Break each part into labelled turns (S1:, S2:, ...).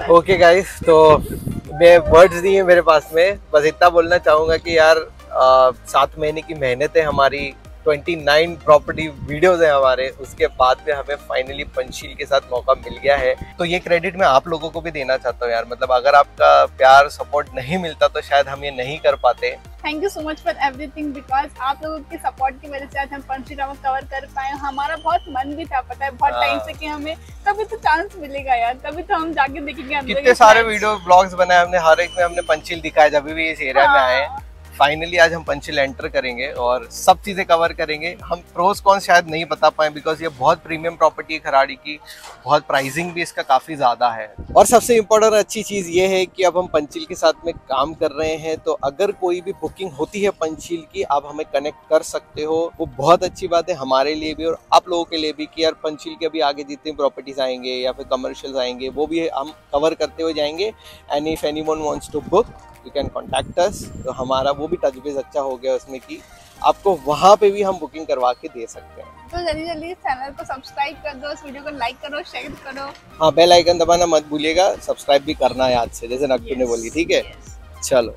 S1: Okay guys, तो मैं words नहीं है मेरे पास में, बस इतना बोलना चाहूँगा कि यार 7 महीने की मेहनत है हमारी, 29 प्रॉपर्टी वीडियोस है हमारे, उसके बाद में हमें फाइनली पंचशील के साथ मौका मिल गया है। तो ये क्रेडिट मैं आप लोगों को भी देना चाहता हूँ यार, मतलब अगर आपका प्यार सपोर्ट नहीं मिलता तो शायद हम ये नहीं कर पाते।
S2: Thank you so much for everything, because आप लोगों की सपोर्ट की वजह से आज हम पंचशील कवर कर पाए। हमारा बहुत मन भी था, पता है, बहुत टाइम से कि हमें कभी तो चांस मिलेगा यार, कभी तो हम जाके देखेंगे अंदर।
S1: कितने सारे वीडियो ब्लॉग्स बनाए हमने, हर एक में हमने पंचशील दिखाया जब भी इस एरिया में आए। फाइनली आज हम पंचशील एंटर करेंगे और सब चीज़ें कवर करेंगे। हम प्रोस कॉन्स शायद नहीं बता पाए बिकॉज ये बहुत प्रीमियम प्रॉपर्टी है खराड़ी की, बहुत प्राइसिंग भी इसका काफ़ी ज़्यादा है। और सबसे इम्पोर्टेंट अच्छी चीज़ ये है कि अब हम पंचशील के साथ में काम कर रहे हैं, तो अगर कोई भी बुकिंग होती है पंचशील की, आप हमें कनेक्ट कर सकते हो। वो बहुत अच्छी बात है हमारे लिए भी और आप लोगों के लिए भी कि यार पंचशील के अभी आगे जितनी प्रॉपर्टीज आएंगे या फिर कमर्शियल्स आएंगे वो भी हम कवर करते हुए जाएंगे। And if anyone wants to book you can contact us. तो हमारा वो भी टच बेस अच्छा हो गया उसमें कि आपको वहाँ पे भी हम बुकिंग करवा के दे सकते हैं।
S2: तो जल्दी जल्दी इस चैनल को सब्सक्राइब कर दो, इस वीडियो को लाइक करो, शेयर करो।
S1: हाँ, बेल आइकन दबाना मत भूलिएगा, सब्सक्राइब भी करना है आज से, जैसे नक्टू ने बोली। ठीक है, चलो।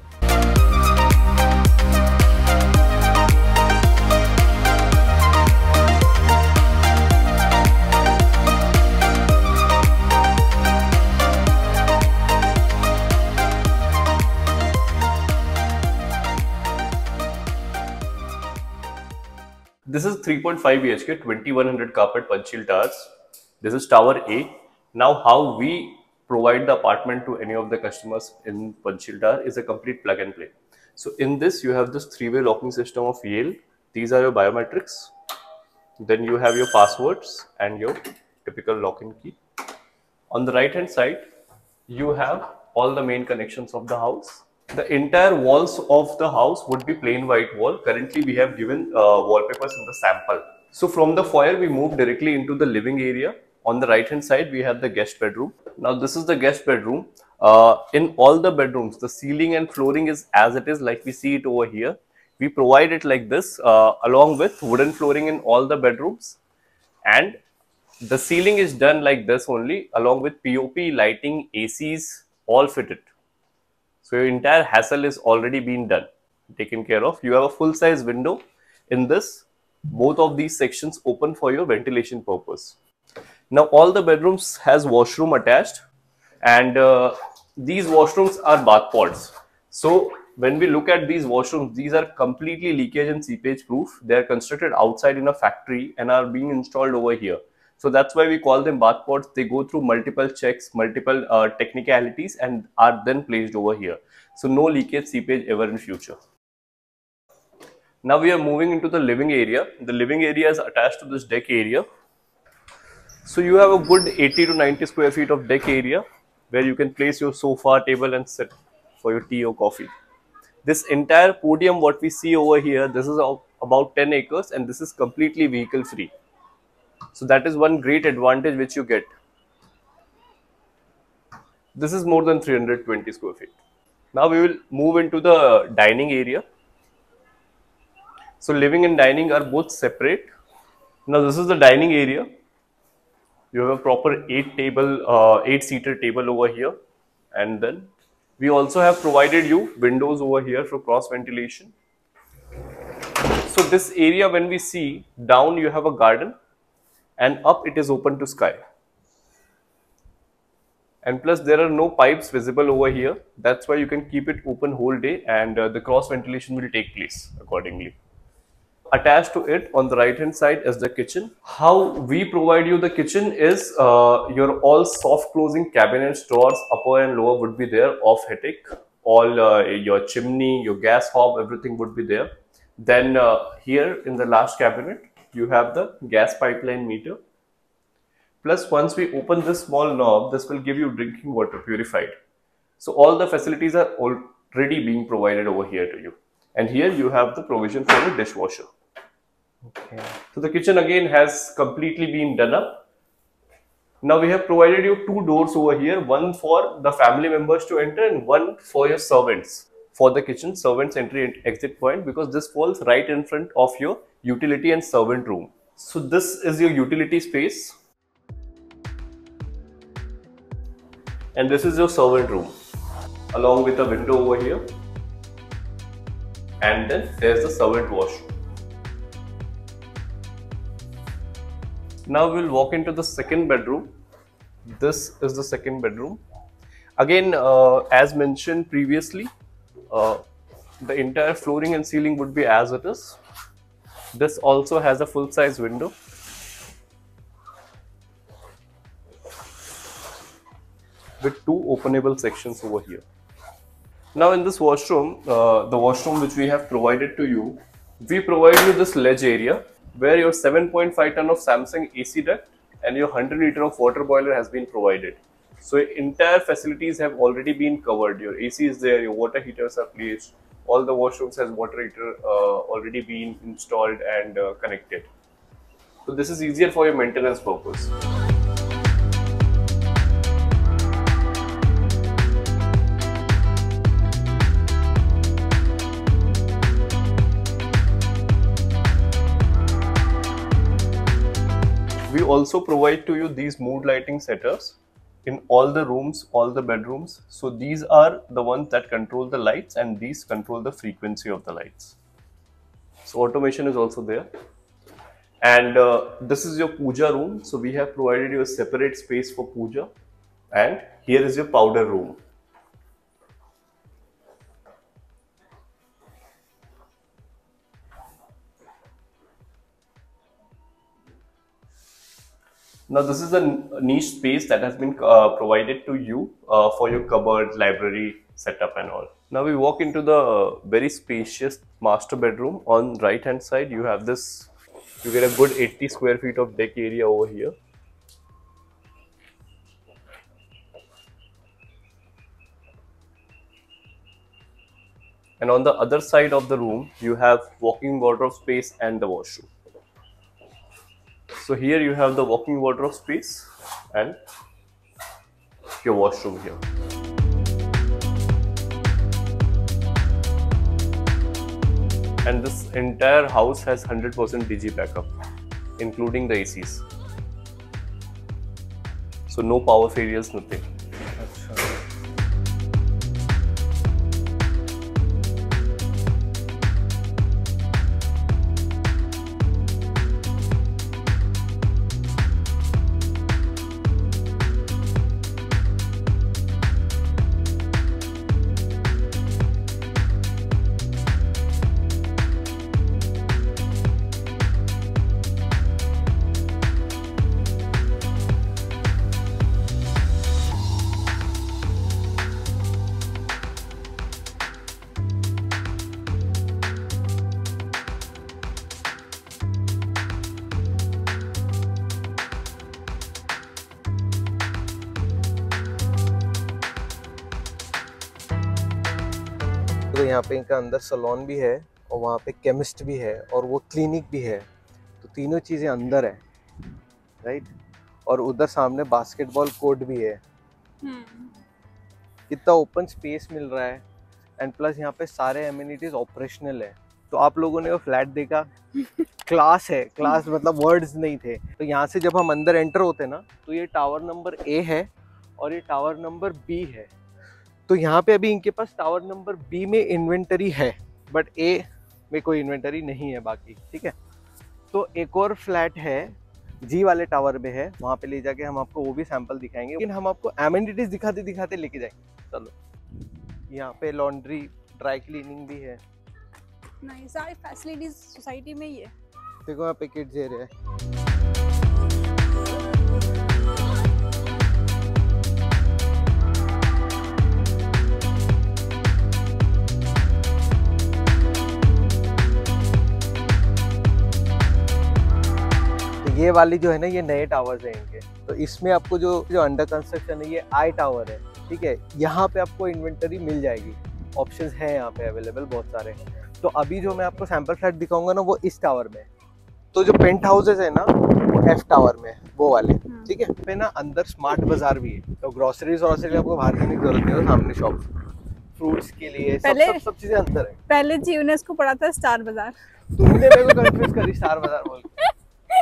S3: This is 3.5 BHK, 2100 carpet Panchsheel Towers. This is Tower A. Now, how we provide the apartment to any of the customers in Panchsheel Tower is a complete plug and play. So, in this, you have this three-way locking system of Yale. These are your biometrics. Then you have your passwords and your typical lock-in key. On the right-hand side, you have all the main connections of the house. The entire walls of the house would be plain white wall. Currently, we have given wallpapers in the sample. So from the foyer, we move directly into the living area. On the right hand side, we have the guest bedroom. Now this is the guest bedroom. In all the bedrooms, the ceiling and flooring is as it is, like we see it over here. We provide it like this, along with wooden flooring in all the bedrooms. And the ceiling is done like this only, along with POP, lighting, ACs, all fitted. So your entire hassle is already been done, taken care of. You have a full size window in this. Both of these sections open for your ventilation purpose. Now all the bedrooms has washroom attached, and these washrooms are bath pods. So when we look at these washrooms, these are completely leakage and seepage proof. They are constructed outside in a factory and are being installed over here. So that's why we call them bath pods. They go through multiple checks, multiple technicalities, and are then placed over here. So no leakage, seepage ever in future. Now we are moving into the living area. The living area is attached to this deck area. So you have a good 80 to 90 square feet of deck area where you can place your sofa, table, and sit for your tea or coffee. This entire podium, what we see over here, this is about 10 acres and this is completely vehicle free. So that is one great advantage which you get. This is more than 320 square feet. Now we will move into the dining area. So living and dining are both separate. Now this is the dining area. You have a proper 8-seater table over here, and then we also have provided you windows over here for cross ventilation. So this area, when we see down, you have a garden, and up it is open to sky. And plus there are no pipes visible over here. That's why you can keep it open whole day, and the cross ventilation will take place accordingly. Attached to it on the right hand side is the kitchen. How we provide you the kitchen is your all soft closing cabinets, drawers, upper and lower would be there off headache. All your chimney, your gas hob, everything would be there. Then here in the last cabinet, you have the gas pipeline meter. Plus once we open this small knob, this will give you drinking water purified. So all the facilities are already being provided over here to you. And here you have the provision for the dishwasher. Okay. So the kitchen again has completely been done up. Now we have provided you two doors over here, one for the family members to enter and one for your servants. For the kitchen, servants entry and exit point, because this falls right in front of your utility and servant room. So this is your utility space. And this is your servant room, along with a window over here. And then there's the servant washroom. Now we'll walk into the second bedroom. This is the second bedroom. Again, as mentioned previously, the entire flooring and ceiling would be as it is. This also has a full-size window. With two openable sections over here. Now in this washroom, the washroom which we have provided to you, we provide you this ledge area where your 7.5 ton of Samsung AC duct and your 100 liter of water boiler has been provided. So entire facilities have already been covered. Your AC is there, your water heaters are placed, all the washrooms has water heater already been installed and connected. So this is easier for your maintenance purpose. We also provide to you these mood lighting setups in all the rooms, all the bedrooms. So these are the ones that control the lights and these control the frequency of the lights. So automation is also there. And this is your puja room. So we have provided you a separate space for puja. And here is your powder room. Now this is a niche space that has been provided to you for your cupboard, library setup and all. Now we walk into the very spacious master bedroom. On right hand side you have this, you get a good 80 square feet of deck area over here. And on the other side of the room you have walk-in wardrobe space and the washroom. So here you have the walk-in wardrobe space and your washroom here. And this entire house has 100% DG backup, including the ACs. So no power failures, nothing.
S1: तो यहाँ पे इनका अंदर salon भी है और वहाँ पे केमिस्ट भी है और वो क्लिनिक भी है, तो तीनों चीज़ें अंदर है, राइट। और उधर सामने बास्केटबॉल कोर्ट भी है। कितना ओपन स्पेस मिल रहा है एंड प्लस यहाँ पे सारे एमिनिटीज ऑपरेशनल है। तो आप लोगों ने वो फ्लैट देखा, क्लास है, क्लास मतलब वर्ड्स नहीं थे। तो यहाँ से जब हम अंदर एंटर होते ना तो ये टावर नंबर ए है और ये टावर नंबर बी है। तो यहाँ पे अभी इनके पास टावर नंबर बी में इन्वेंटरी है बट ए में कोई इन्वेंटरी नहीं है बाकी, ठीक है। तो एक और फ्लैट है जी वाले टावर में है, वहाँ पे ले जाके हम आपको वो भी सैंपल दिखाएंगे, लेकिन हम आपको एमिनिटीज दिखाते दिखाते लेके जाएंगे। चलो, यहाँ पे लॉन्ड्री, ड्राई क्लीनिंग भी है।
S2: नहीं, सारी फैसिलिटीज सोसाइटी में ही है।
S1: देखो यहाँ पे किड्स एरिया है। ये वाली जो है ना, ये नए टावर्स हैं इनके। तो इसमें आपको जो अंडर कंस्ट्रक्शन है ये आई टावर है, ठीक है। यहाँ पे आपको इन्वेंटरी मिल जाएगी, ऑप्शंस हैं यहाँ पे अवेलेबल बहुत सारे। तो अभी जो मैं आपको सैंपल फ्लैट दिखाऊंगा ना वो इस टावर में। तो जो पेंट हाउसेज है ना वो एफ टावर में, वो वाले, ठीक है। पे ना अंदर स्मार्ट बाजार भी है, तो ग्रोसरीज और आपको बाहर जाने की जरूरत नहीं है। सामने शॉप फ्रूट्स के लिए सब चीजें अंदर है।
S2: पहले जी ने इसको पढ़ा था स्टार बाजार,
S1: तुमने मेरे को कंफ्यूज करी स्टार बाजार बोल के।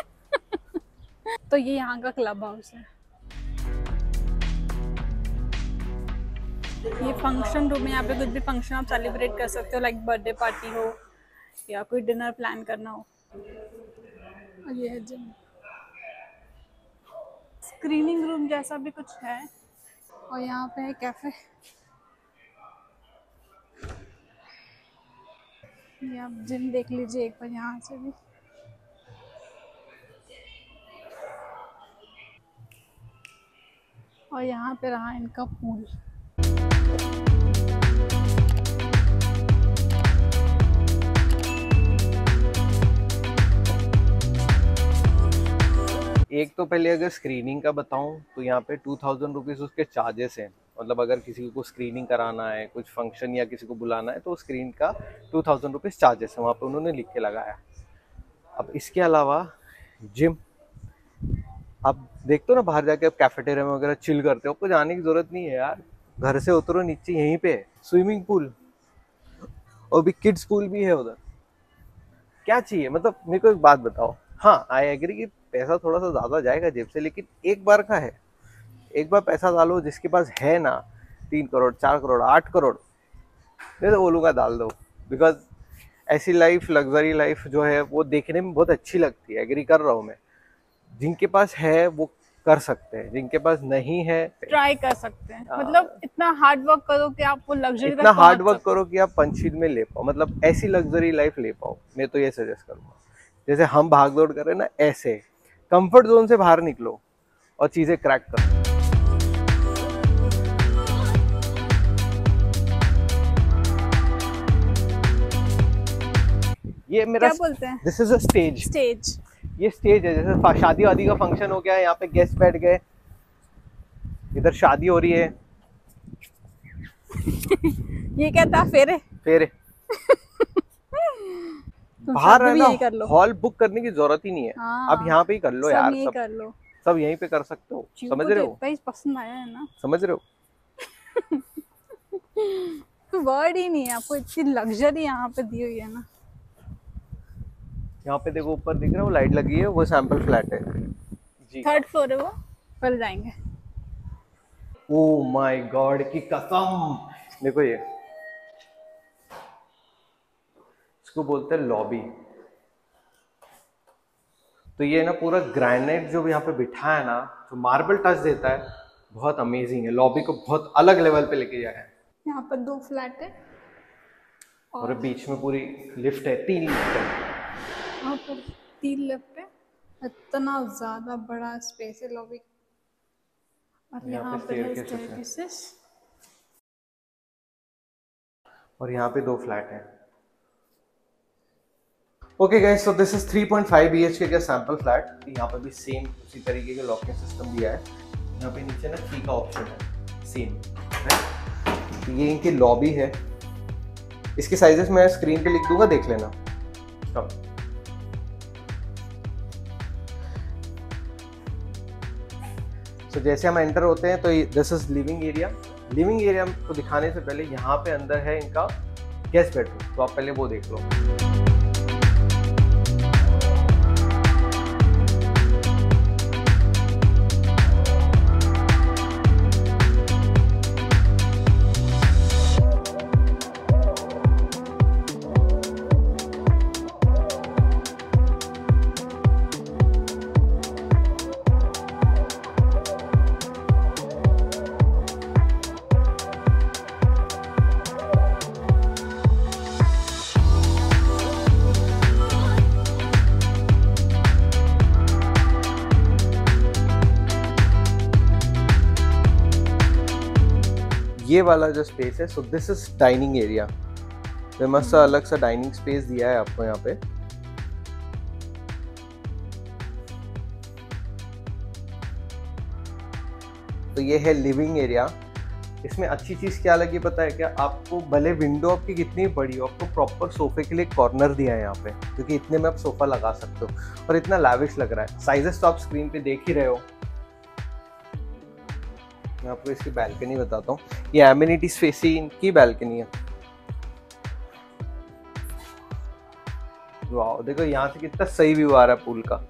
S2: तो ये यहाँ का क्लब हाउस है। ये फंक्शन रूम है, यहाँ पे कुछ भी फंक्शन आप सेलिब्रेट कर सकते हो, लाइक बर्थडे पार्टी हो या कोई डिनर प्लान करना हो। और ये है जिम, स्क्रीनिंग रूम जैसा भी कुछ है। और यहाँ पे है कैफे, ये आप जिम देख लीजिए एक बार यहाँ से भी। और यहाँ पे रहा इनका पूल।
S1: एक तो पहले अगर स्क्रीनिंग का बताऊं तो यहाँ पे 2000 रुपीज़ उसके चार्जेस हैं। मतलब अगर किसी को स्क्रीनिंग कराना है, कुछ फंक्शन या किसी को बुलाना है, तो स्क्रीन का 2000 रुपीज़ चार्जेस है, वहाँ पे उन्होंने लिख के लगाया। अब इसके अलावा जिम, आप देखते हो ना बाहर जाके आप कैफेटेरिया में वगैरह चिल करते हो, आपको जाने की जरूरत नहीं है यार, घर से उतरो नीचे यहीं पे स्विमिंग पूल, और भी किड्स पूल भी है उधर। क्या चाहिए? मतलब मेरे को एक बात बताओ, हाँ आई एग्री कि पैसा थोड़ा सा ज़्यादा जाएगा जेब से, लेकिन एक बार का है, एक बार पैसा डालो। जिसके पास है ना 3 करोड़ 4 करोड़ 8 करोड़, मैं तो बोलूँगा डाल दो। बिकॉज ऐसी लाइफ, लग्जरी लाइफ जो है वो देखने में बहुत अच्छी लगती है, एग्री कर रहा हूँ मैं। जिनके पास है वो कर सकते हैं, जिनके पास नहीं है
S2: ट्राई कर सकते हैं। मतलब इतना हार्ड वर्क करो कि आप वो लग्जरी
S1: इतना हार्ड वर्क करो कि आप पंचशील में ले पाओ, मतलब ऐसी लग्जरी लाइफ ले पाओ। मैं तो ये सजेस्ट करूँगा, जैसे हम भाग दौड़ कर रहे हैं ना, ऐसे कंफर्ट जोन से बाहर निकलो और चीजें क्रैक करो। ये मेरा
S2: क्या बोलते हैं,
S1: this is a stage.
S2: Stage,
S1: ये स्टेज है, जैसे शादी वादी का फंक्शन हो गया, यहाँ पे गेस्ट बैठ गए, इधर शादी हो रही है।
S2: ये क्या था, फेरे
S1: फेरे बाहर है ना, हॉल बुक करने की जरूरत ही नहीं है।
S2: हाँ,
S1: अब यहाँ पे ही कर लो यार,
S2: सब कर लो,
S1: सब यहीं पे कर सकते हो। समझ रहे हो?
S2: पसंद आया है ना,
S1: समझ रहे हो?
S2: तो वर्ड ही नहीं है, आपको इतनी लग्जरी यहाँ पे दी हुई है ना।
S1: यहाँ पे देखो ऊपर दिख रहा है वो लाइट लगी है, वो सैंपल फ्लैट है जी।
S2: 3rd फ्लोर है वो, कल जाएंगे।
S1: ओह माय गॉड की कसम, देखो ये इसको बोलते हैं लॉबी। तो ये ना पूरा ग्रेनाइट जो भी यहाँ पे बिठा है ना, जो मार्बल टच देता है, बहुत अमेजिंग है। लॉबी को बहुत अलग लेवल पे लेके जाया है।
S2: यहाँ पर 2 फ्लैट है
S1: और बीच में पूरी लिफ्ट है, 3 लिफ्ट है।
S2: यहाँ पर 3 लिफ्ट है, इतना ज्यादा बड़ा स्पेस है लॉबी। और यहाँ पे स्टेयरकेसेस,
S1: और यहाँ पे 2 फ्लैट हैं। Okay guys, so this is 3.5 BHK का सैंपल फ्लैट। यहाँ पे भी सेम उसी तरीके का लॉकिंग सिस्टम दिया है। यहाँ पे नीचे ना की का ऑप्शन है सेम, राइट? तो ये इनकी लॉबी है। इसके साइजेस मैं स्क्रीन पे लिख दूंगा, देख लेना। तो जैसे हम एंटर होते हैं तो this is living area. Living area को दिखाने से पहले यहाँ पे अंदर है इनका गेस्ट बेडरूम, तो आप पहले वो देख लो। ये वाला जो स्पेस है, so this is dining area. तो मस्त सा अलग सा डाइनिंग स्पेस दिया है आपको यहाँ पे। तो ये है लिविंग एरिया। इसमें अच्छी चीज क्या लगी पता है क्या आपको? भले विंडो आपकी कितनी बड़ी हो, आपको प्रॉपर सोफे के लिए कॉर्नर दिया है यहाँ पे, क्योंकि इतने में आप सोफा लगा सकते हो और इतना लैविश लग रहा है। साइजेस तो आप स्क्रीन पे देख ही रहे हो। मैं आपको इसकी बैल्कनी बताता हूँ। ये एमिनिटी स्पेसिंग की बैल्कनी है। वाओ, देखो यहाँ से कितना सही व्यू आ रहा है पूल का।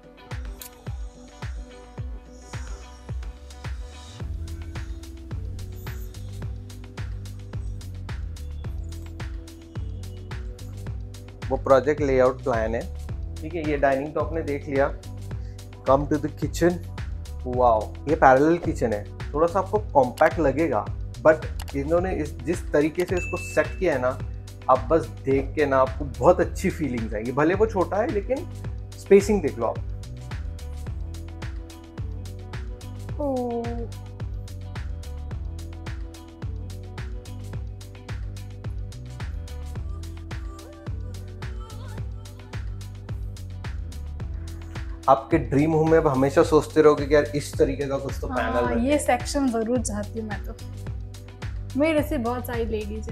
S1: वो प्रोजेक्ट लेआउट प्लान है। ठीक है, ये डाइनिंग तो आपने देख लिया। Come to the kitchen. Wow, ये पैरेलल किचन है, थोड़ा सा आपको कॉम्पैक्ट लगेगा, बट इन्होंने जिस तरीके से इसको सेट किया है ना, आप बस देख के ना आपको बहुत अच्छी फीलिंग्स आएगी। भले वो छोटा है लेकिन स्पेसिंग देख लो आप। आपके ड्रीम होम में आप हमेशा सोचते रहोगे कि यार इस तरीके का कुछ तो पैनल
S2: ये सेक्शन जरूर चाहती हूँ मैं तो। मेरे से बहुत सारी लेडीज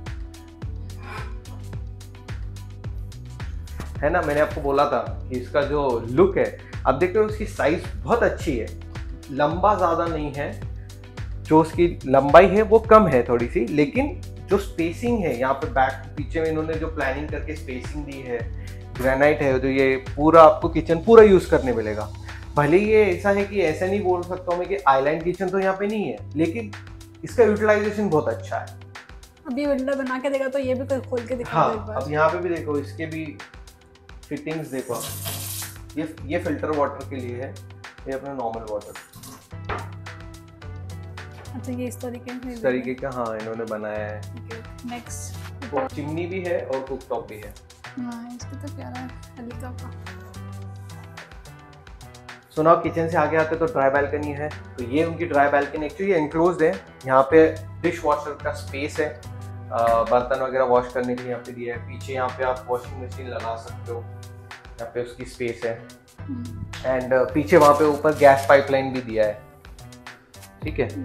S1: है ना। मैंने आपको बोला था कि इसका जो लुक है, आप देख रहे हो उसकी साइज बहुत अच्छी है, लंबा ज्यादा नहीं है, जो उसकी लंबाई है वो कम है थोड़ी सी, लेकिन जो स्पेसिंग है यहाँ पे बैक पीछे में इन्होंने जो प्लानिंग करके स्पेसिंग दी है, ग्रेनाइट है, तो ये पूरा आपको किचन पूरा यूज करने मिलेगा। भले ये ऐसा है कि ऐसा नहीं बोल सकता हूँ मैं कि आइलैंड किचन तो यहाँ पे नहीं है, लेकिन इसका यूटिलाइजेशन बहुत अच्छा है।
S2: अभी विंडो बना के देखा तो ये भी कोई खोल के दिखा
S1: हाँ, अब यहाँ पे भी देखो, इसके भी फिटिंग्स देखो आप। ये फिल्टर वाटर के लिए है, ये अपना नॉर्मल वाटर।
S2: अच्छा, ये इस
S1: तरीके का हाँ इन्होंने बनाया है।
S2: नेक्स्ट
S1: चिमनी भी है और कुक टॉप भी है।
S2: इसको तो प्यारा है हल्का का।
S1: सुना किचन से आगे आते तो ड्राई बैल्कनी है, तो ये उनकी ड्राई बैल्कनी एक्चुअली एनक्लोज्ड है। यहाँ पे डिश वॉशर का स्पेस है, बर्तन वगैरह वॉश करने के लिए यहाँ पे दिया है। पीछे यहाँ पे आप वॉशिंग मशीन लगा सकते हो, यहाँ पे उसकी स्पेस है। एंड पीछे वहाँ पे ऊपर गैस पाइपलाइन भी दिया है। ठीक है,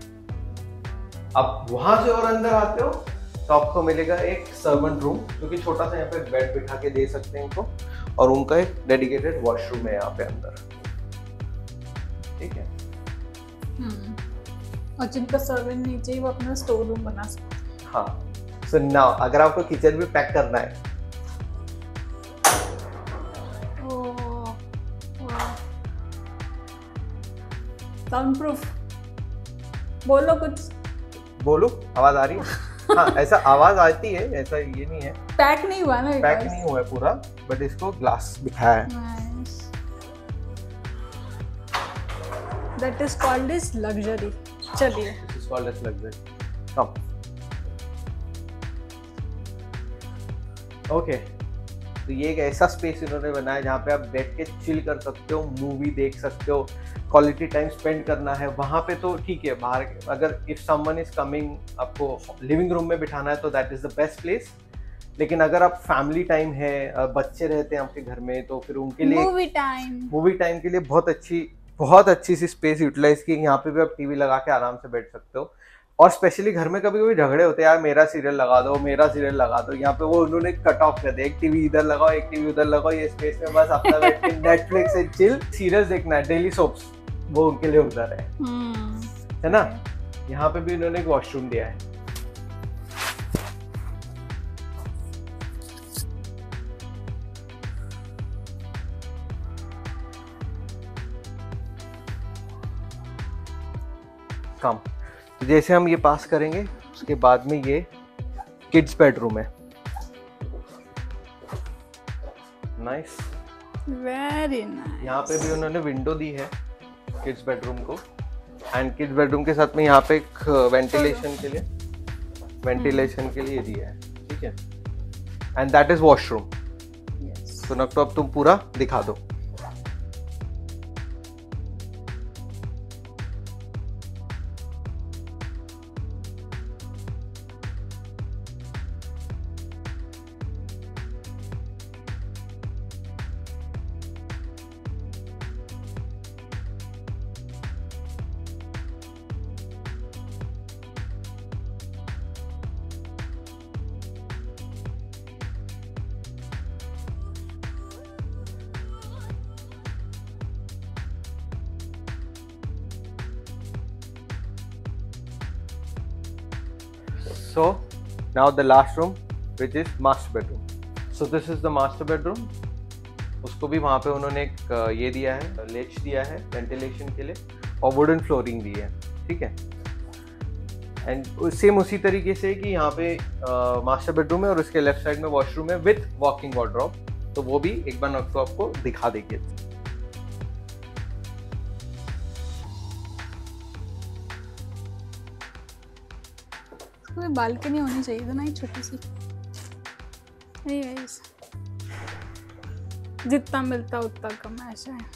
S1: अब वहां से और अंदर आते हो तो आपको मिलेगा एक सर्वेंट रूम, जो कि छोटा सा यहाँ पे बेड बिठा के दे सकते हैं इनको, और उनका एक डेडिकेटेड वॉशरूम है यहाँ पे अंदर। ठीक है,
S2: और जिनका सर्वेंट नहीं चाहिए वो अपना स्टोर रूम बना सकते हैं।
S1: हाँ, सो नाउ अगर आपको किचन भी पैक करना है,
S2: साउंड प्रूफ बोलो कुछ।
S1: बोलो, आवाज आ रही है? हाँ, ऐसा आवाज आती है, ऐसा ये नहीं है।
S2: पैक नहीं हुआ ना,
S1: पैक नहीं हुआ है पूरा, बट इसको ग्लास बिठाया है।
S2: That is called as luxury. चलिए,
S1: This is called as luxury. Come. Okay. तो ये एक ऐसा स्पेस इन्होंने बनाया जहाँ पे आप बैठ के चिल कर सकते हो, मूवी देख सकते हो, क्वालिटी टाइम स्पेंड करना है वहाँ पे तो ठीक है। बाहर अगर इफ समवन इज कमिंग, आपको लिविंग रूम में बिठाना है तो that is the best place. लेकिन अगर आप फैमिली टाइम है, बच्चे रहते हैं आपके घर में, तो फिर उनके लिए मूवी टाइम के लिए बहुत अच्छी सी स्पेस यूटिलाइज की। यहाँ पे भी आप टीवी लगा के आराम से बैठ सकते हो। और स्पेशली घर में कभी कभी झगड़े होते हैं, यार मेरा सीरियल लगा दो, मेरा सीरियल लगा दो, यहाँ पे वो उन्होंने कट ऑफ कर दिया, एक टीवी इधर लगाओ, एक टीवी उधर लगाओ, ये स्पेस में बस अपना बैठ के नेटफ्लिक्स से चिल सीरियल्स देखना है, डेली सोप्स, वो उनके लिए उधर है ना। यहाँ पे भी उन्होंने एक वॉशरूम दिया है। कम, तो जैसे हम ये पास करेंगे उसके बाद में ये किड्स बेडरूम है। Nice,
S2: very nice.
S1: यहाँ पे भी उन्होंने विंडो दी है किड्स बेडरूम को, एंड किड्स बेडरूम के साथ में यहाँ पे एक वेंटिलेशन के लिए दिया है। ठीक है, एंड दैट इज वॉशरूम। तो नक्तो अब तुम पूरा दिखा दो। So now the last room, which is master bedroom. So this is the master bedroom. उसको भी वहाँ पे उन्होंने एक ये दिया है, लेच दिया है वेंटिलेशन के लिए, और वुडन फ्लोरिंग दी है। ठीक है, एंड सेम उसी तरीके से कि यहाँ पे मास्टर बेडरूम है और उसके लेफ्ट साइड में वॉशरूम है विथ वॉकिंग वार्डरोब, तो वो भी एक बार नक्शा आपको दिखा देंगे।
S2: कोई बालकनी होनी चाहिए था ना, एक छोटी सी। नहीं गाइस, जितना मिलता उतना कम, ऐसा है।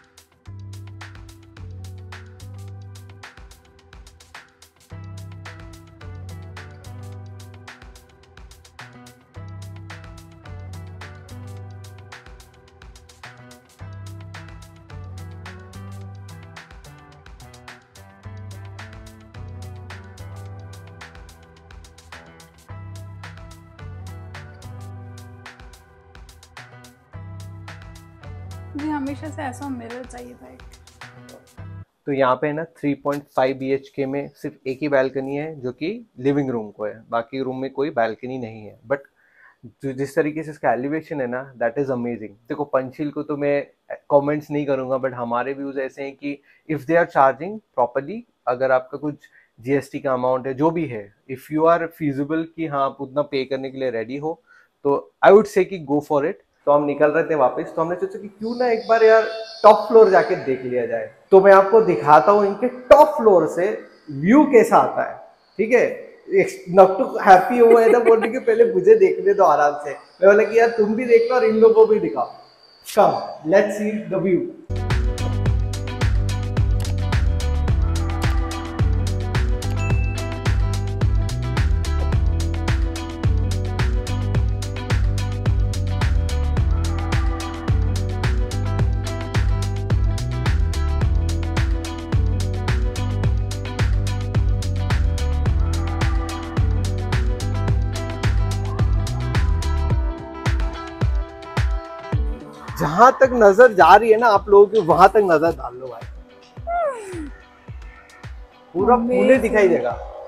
S2: जी हमेशा से ऐसा मिरर चाहिए था एक।
S1: तो यहाँ पे है ना 3.5 BHK में सिर्फ एक ही बैल्कनी है जो कि लिविंग रूम को है, बाकी रूम में कोई बैल्कनी नहीं है। बट जिस तरीके से इसका एलिवेशन है ना, दैट इज अमेजिंग। देखो पंचशील को तो मैं कमेंट्स नहीं करूंगा, बट हमारे व्यूज ऐसे हैं कि if they are charging properly, अगर आपका कुछ GST का अमाउंट है जो भी है, इफ यू आर फीजिबल कि हाँ आप उतना पे करने के लिए रेडी हो, तो आई वुड से कि गो फॉर इट। तो हम निकल रहे थे वापस, तो हमने सोचा कि क्यों ना एक बार यार टॉप फ्लोर जाके देख लिया जाए। तो मैं आपको दिखाता हूँ इनके टॉप फ्लोर से व्यू कैसा आता है, ठीक है। नक्टू हैप्पी हुआ है ना बोलने के पहले मुझे देखने दो आराम से। मैं बोला कि यार तुम भी देख लो और इन लोगों को भी दिखाओ। Come let's see the view. जहां तक नजर जा रही है ना आप लोगों की, वहां तक नजर डाल लो भाई, पूरा पुणे दिखाई देगा।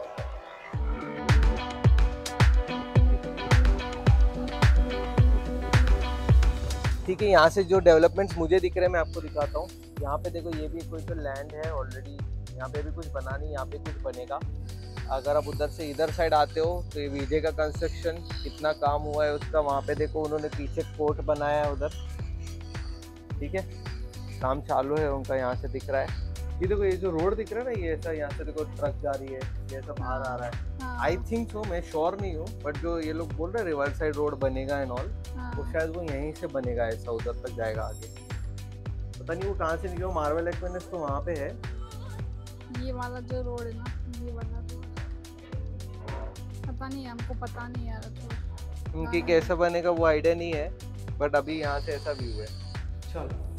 S1: ठीक है, यहाँ से जो डेवलपमेंट्स मुझे दिख रहे हैं मैं आपको दिखाता हूँ। यहाँ पे देखो, ये भी कोई तो लैंड है ऑलरेडी, यहाँ पे भी कुछ बना नहीं, यहाँ पे कुछ बनेगा। अगर आप उधर से इधर साइड आते हो तो ये विजय का कंस्ट्रक्शन कितना काम हुआ है उसका, वहाँ पे देखो उन्होंने पीछे कोर्ट बनाया है उधर, ठीक है, काम चालू है उनका, यहाँ से दिख रहा है। ये देखो, ये जो रोड दिख रहा है ना, ये ऐसा यहाँ से देखो ट्रक जा रही है, ये ऐसा बाहर आ रहा है। आई थिंक सो, मैं श्योर नहीं हूँ, बट जो ये लोग बोल रहे हैं रिवर साइड रोड बनेगा एंड ऑल, तो शायद वो यहीं से बनेगा, ऐसा उधर तक जाएगा आगे। पता नहीं वो कहाँ से निकला। मार्वल एक्वेरियम तो वहाँ पे है,
S2: ये वाला जो रोड है ना, ये वाला रोड पता नहीं, हमको पता नहीं यार, तो
S1: उनकी कैसे बनेगा वो आइडिया नहीं है, बट अभी यहाँ से ऐसा व्यू है। चलो